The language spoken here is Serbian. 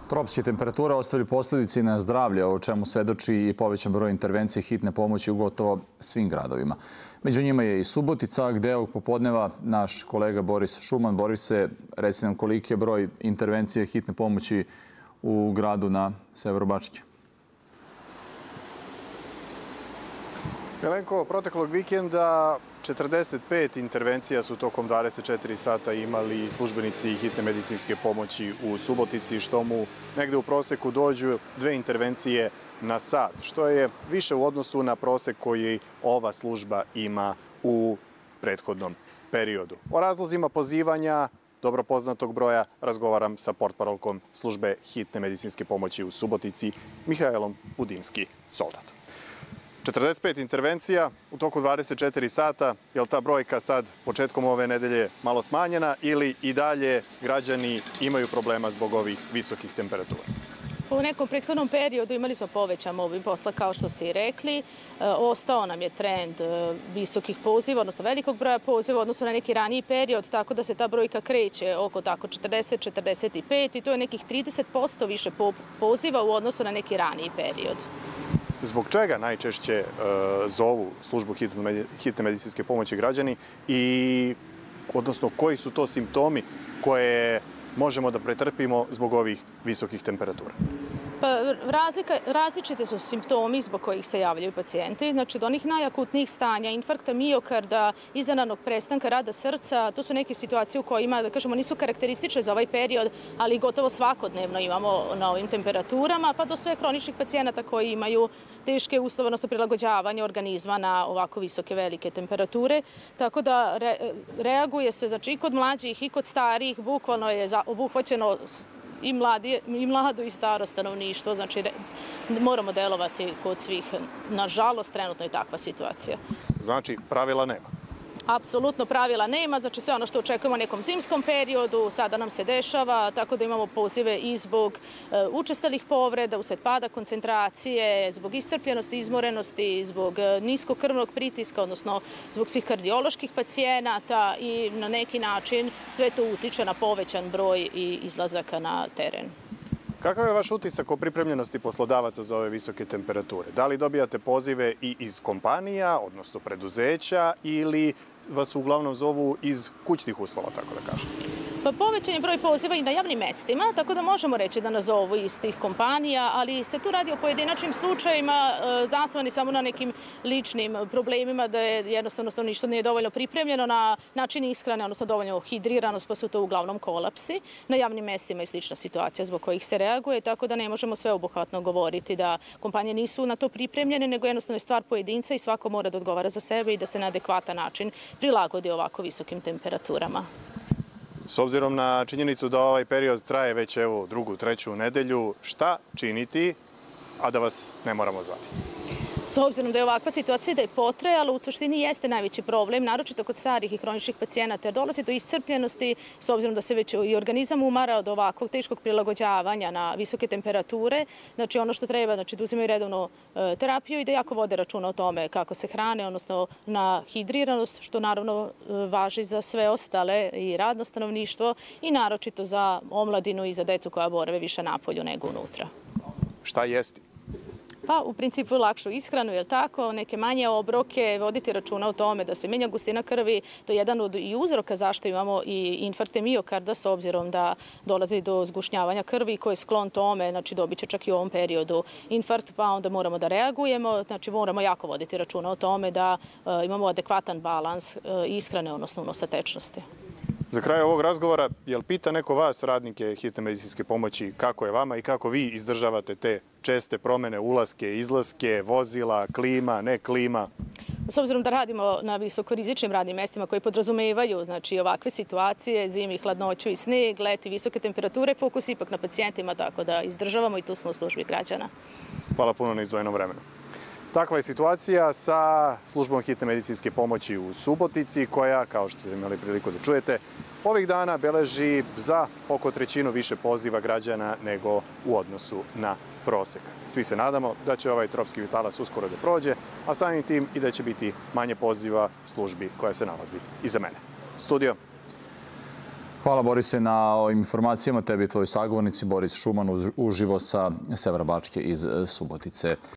Tropske temperature ostavljaju posljedice na zdravlje, o čemu svedoči i povećan broj intervencije hitne pomoći u gotovo svim gradovima. Među njima je i Subotica, gde ovog popodneva naš kolega Boris Šuman. Borise, reci nam koliki je broj intervencije hitne pomoći u gradu na severu Bačke. Milenko, proteklog vikenda 45 intervencija su tokom 24 sata imali službenici hitne medicinske pomoći u Subotici, što mu negde u proseku dođu 2 intervencije na sat, što je više u odnosu na prosek koji ova služba ima u prethodnom periodu. O razlozima pozivanja dobro poznatog broja razgovaram sa portparolkom službe hitne medicinske pomoći u Subotici, Mihajlom Budimski-Soldat. 45 intervencija u toku 24 sata. Je li ta brojka sad početkom ove nedelje malo smanjena ili i dalje građani imaju problema zbog ovih visokih temperatura? U nekom prethodnom periodu imali smo povećan obim posla, kao što ste i rekli. Ostao nam je trend visokih poziva, odnosno velikog broja poziva, odnosno na neki raniji period, tako da se ta brojka kreće oko tako 40-45 i to je nekih 30% više poziva u odnosu na neki raniji period. Zbog čega najčešće zovu službu hitne medicinske pomoći građani i odnosno koji su to simptomi koje možemo da pretrpimo zbog ovih visokih temperatura? Pa, različite su simptomi zbog kojih se javljaju pacijenti. Znači, od onih najakutnijih stanja, infarkta miokarda, iznenadnog prestanka rada srca, to su neke situacije u kojima, da kažemo, nisu karakteristične za ovaj period, ali gotovo svakodnevno imamo na ovim temperaturama, pa do sve hroničnih pacijenata koji imaju teške uslove, odnosno prilagođavanje organizma na ovako visoke velike temperature. Tako da reaguje se, znači, i kod mlađih i kod starijih, bukvalno je obuhvaćeno i mlado i staro stanovništvo, znači moramo delovati kod svih. Nažalost, trenutno je takva situacija. Znači, pravila nema? Apsolutno pravila nema, znači sve ono što očekujemo u nekom zimskom periodu, sada nam se dešava, tako da imamo pozive i zbog učestalih povreda, usled pada koncentracije, zbog iscrpljenosti, izmorenosti, zbog niskog krvnog pritiska, odnosno zbog svih kardioloških pacijenata i na neki način sve to utiče na povećan broj i izlazaka na teren. Kakav je vaš utisak o pripremljenosti poslodavaca za ove visoke temperature? Da li dobijate pozive i iz kompanija, odnosno preduzeća, ili vas uglavnom zovu iz kućnih uslova, tako da kažem? Pa povećan je broj poziva i na javnim mestima, tako da možemo reći da nas zovu iz tih kompanija, ali se tu radi o pojedinačnim slučajima, zasnovani samo na nekim ličnim problemima, da je jednostavno stanovništvo nije dovoljno pripremljeno na način ishrane, odnosno dovoljno hidriranost, pa su to uglavnom kolapsi. Na javnim mestima je slična situacija zbog kojih se reaguje, tako da ne možemo sveobuhvatno govoriti da kompanije nisu na to pripremljene, nego jednostavno je stvar pojedinca i svako mora da odgovara za sebe i da se na adekvatan način prilagodi ovako visokim temperaturama. S obzirom na činjenicu da ovaj period traje već evo drugu, treću nedelju, šta činiti, a da vas ne moramo zvati? S obzirom da je ovakva situacija da je potrajala, u suštini jeste najveći problem, naročito kod starih i hroničnih pacijenata, jer dolazi do iscrpljenosti, s obzirom da se već i organizam umara od ovakvog teškog prilagođavanja na visoke temperature. Znači ono što treba, znači da uzimaju redovno terapiju i da jako vode računa o tome kako se hrane, odnosno na hidriranost, što naravno važi za sve ostale i radno stanovništvo i naročito za omladinu i za decu koja borave više napolju nego unutra. Šta jesti? Pa u principu lakšu ishranu, je li tako, neke manje obroke, voditi računa o tome da se menja gustina krvi. To je jedan od i uzroka zašto imamo i infarkte miokarda, s obzirom da dolazi do zgušnjavanja krvi koji je sklon tome, znači dobit će čak i u ovom periodu infarkt, pa onda moramo da reagujemo, znači moramo jako voditi računa o tome da imamo adekvatan balans ishrane, odnosno unosatečnosti. Za kraj ovog razgovora, jel pita neko vas, radnike hitne medicinske pomoći, kako je vama i kako vi izdržavate te česte promene, ulaske, izlaske, vozila, klima, ne klima? S obzirom da radimo na visokorizičnim radnim mestima koji podrazumevaju znači, ovakve situacije, zimi, hladnoću i sneg, leti, visoke temperature, fokus ipak na pacijentima, tako da izdržavamo i tu smo u službi građana. Hvala puno na izdvojenom vremenu. Takva je situacija sa službom hitne medicinske pomoći u Subotici, koja, kao što ste imali priliku da čujete, ovih dana beleži za oko trećinu više poziva građana nego u odnosu na prosek. Svi se nadamo da će ovaj tropski talas uskoro da prođe, a samim tim i da će biti manje poziva službi koja se nalazi iza mene. Studio. Hvala Borise na ovim informacijama. Tebi i tvoji sagovornici Boris Šuman uživo sa Severa Bačke iz Subotice.